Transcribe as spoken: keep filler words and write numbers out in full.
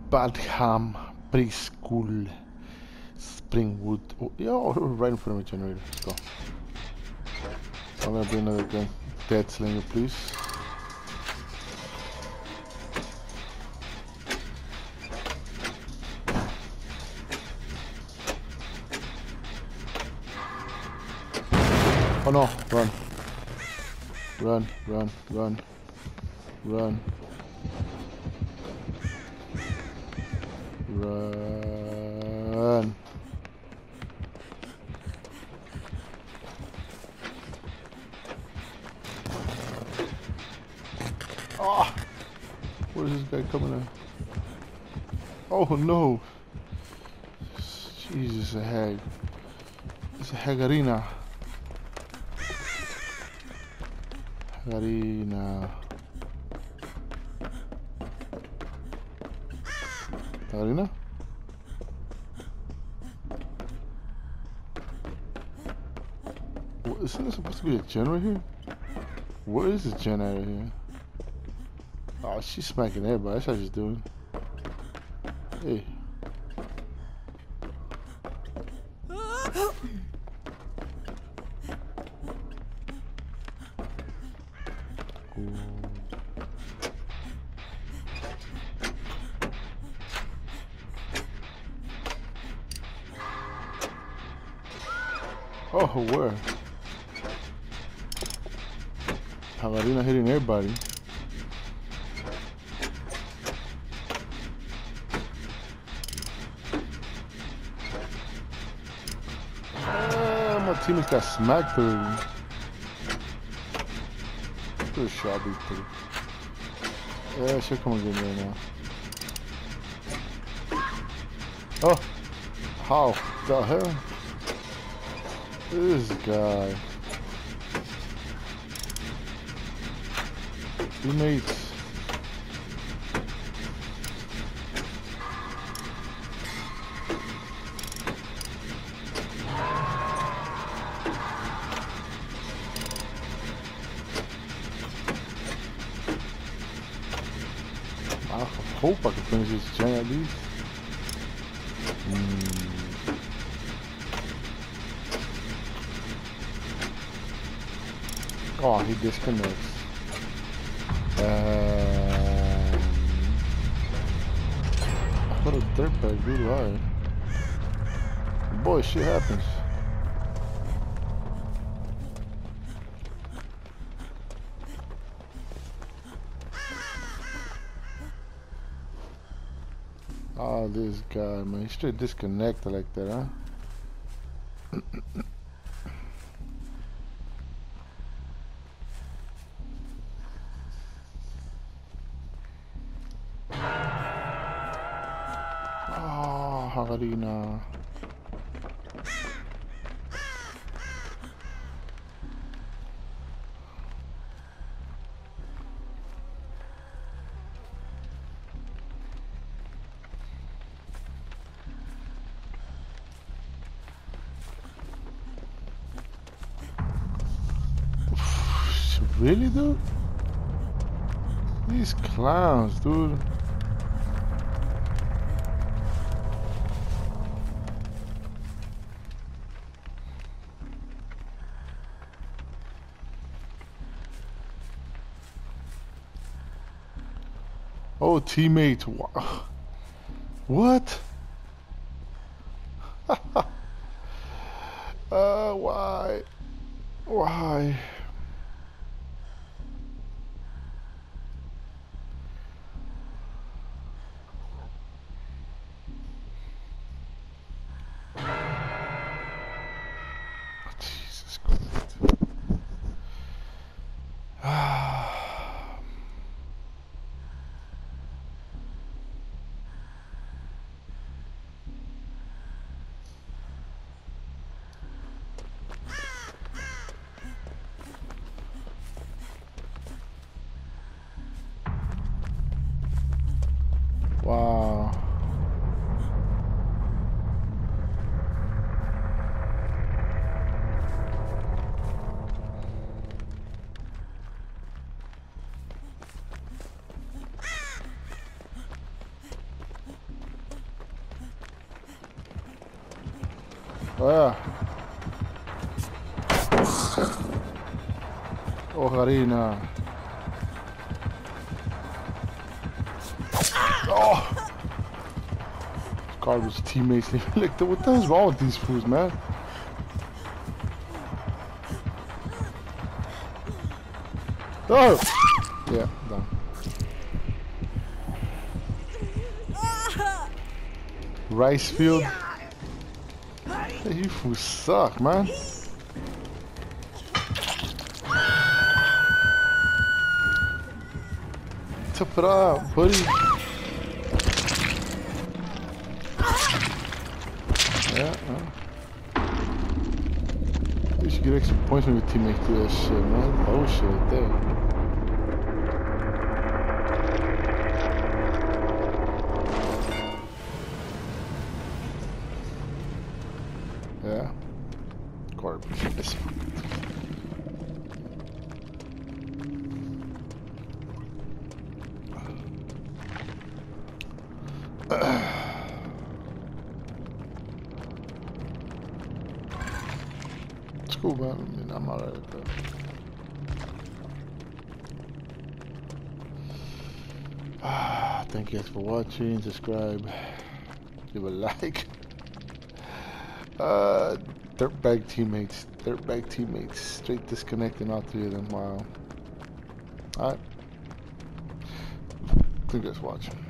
Badham Preschool, Springwood. Oh, yeah, oh, right in front of the generator. Let's go. I'm gonna be another gun. Dead slinger, please. Oh no, run. Run, run, run, run. Run. Ah! Where is this guy coming in? Oh no! Jesus, a hag. It's a hagarina. Hagarina. Hagarina? What, isn't there supposed to be a gen right here? Where is the gen out here? Oh, she's smacking everybody. That's how she's doing. Hey. Oh, where? Javelina hitting everybody. Ah, my teammates got smacked already. Good shot, big three. Yeah, she'll come and get me right now. Oh, how the hell? This guy. Teammates. I hope I can finish this gen at least. Mm. Oh, he disconnects. Um, what a dirtbag, dude, right? Boy, shit happens. Oh, this guy, man, he straight disconnected like that, huh? Oh, Hagarina. Really, dude? These clowns, dude. Oh, teammate. What? uh, why? Why? Jesus Christ. Wow. Ah. Ocarina. Oh! Garbage teammates. Like, what the hell's wrong with these fools, man? Oh! Yeah, done. Rice field. Hey, you fools suck, man. Tough it up, buddy. Yeah, uh. You should get extra points when your teammates do that shit, man. Oh shit, right there. Yeah. Garbage. Yes. It's cool, man. I mean, I'm alright with that. Ah, thank you guys for watching. Subscribe. Give a like. Uh, dirtbag teammates. Dirtbag teammates. Straight disconnecting all three of them. Wow. Alright. Thank you guys for watching.